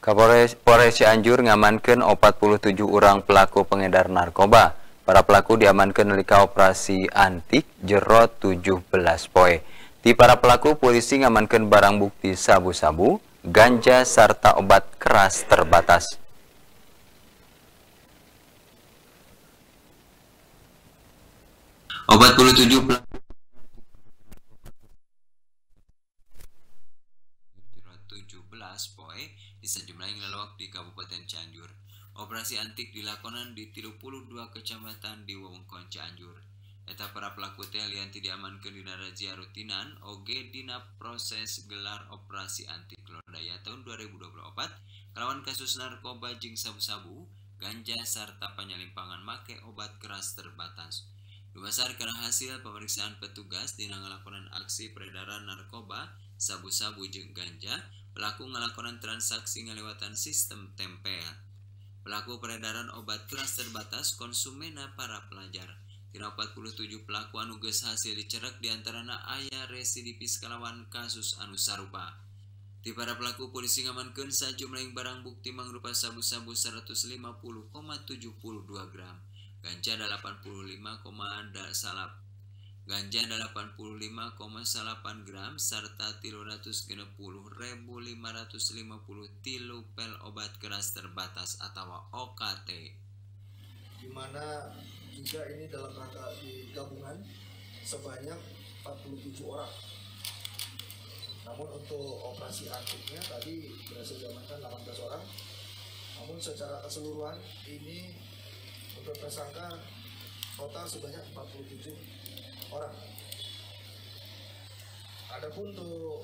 Polres Cianjur ngamankeun 47 orang pelaku pengedar narkoba. Para pelaku diamankeun nalika operasi antik jero 17 poe. Ti para pelaku polisi ngamankeun barang bukti sabu-sabu, ganja sarta obat keras terbatas. Obat 47 pelaku 17 poe di sejumlah ngelawak di Kabupaten Cianjur. Operasi antik dilakonan di 32 kecamatan di wewengkon Cianjur. Eta para pelaku teh lianti diamankeun dina razia rutinan oge dina proses gelar operasi antik lodaya tahun 2024 kalawan kasus narkoba jeung sabu-sabu, ganja sarta panyalimpangan make obat keras terbatas. Berdasarkan hasil pemeriksaan petugas dina ngalakonan aksi peredaran narkoba, sabu-sabu jeung ganja, pelaku ngalakonan transaksi ngalewatan sistem tempel. Pelaku peredaran obat keras terbatas konsumena para pelajar. Tina 47 pelaku anu geus hasil dicerek diantarana aya residivis kalawan kasus anu sarupa. Ti para pelaku polisi ngamankeun sajumlah barang bukti mangrupa sabu-sabu 150,72 gram, ganja 85,8 gram serta 360.550 tilu pel obat keras terbatas atau OKT. Di mana juga ini dalam rangka digabungan sebanyak 47 orang. Namun untuk operasi antiknya tadi berhasil diamankan 18 orang. Namun secara keseluruhan ini untuk tersangka total sebanyak 47 orang. Adapun untuk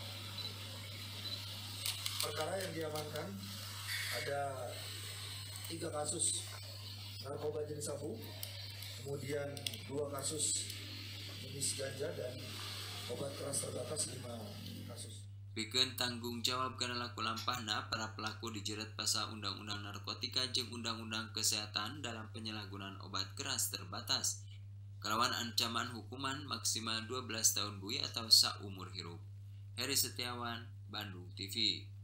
perkara yang diamankan ada 3 kasus narkoba jenis sabu, kemudian 2 kasus jenis ganja dan obat keras terbatas 5 kasus. Pikeun tanggung jawab kana laku lampahna, para pelaku dijerat pasal Undang-Undang Narkotika jeung Undang-Undang Kesehatan dalam penyalahgunaan obat keras terbatas. Kalawan ancaman hukuman maksimal 12 tahun bui atau saumur hirup. Heri Setiawan, Bandung TV.